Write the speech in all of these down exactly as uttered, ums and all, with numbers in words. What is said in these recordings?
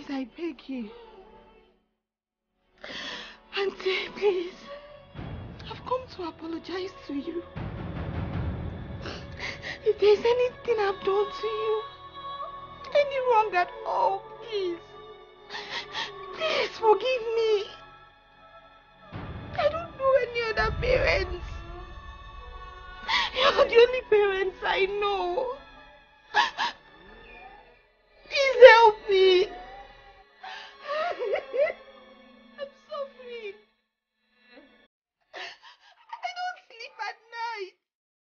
Please, I beg you. Auntie, please. I've come to apologize to you. If there's anything I've done to you, any wrong at all, please. Please forgive me. I don't know any other parents. You're the only parents I know. Please help me. I'm suffering. I don't sleep at night.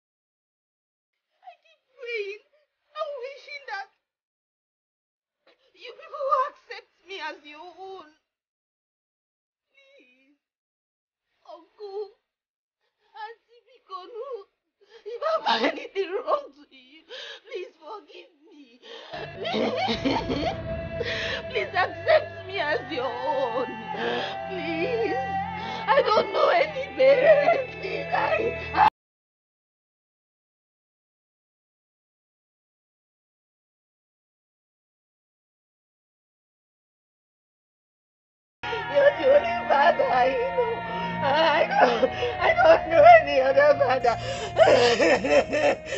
I keep praying and wishing that you people will accept me as your own. Please. Uncle, Auntie Bikonu, if I've done anything wrong to you, please forgive me. Please accept me as your own. Please. I don't know any better. Please, I... I You're the only father I know. I don't, I don't know any other father.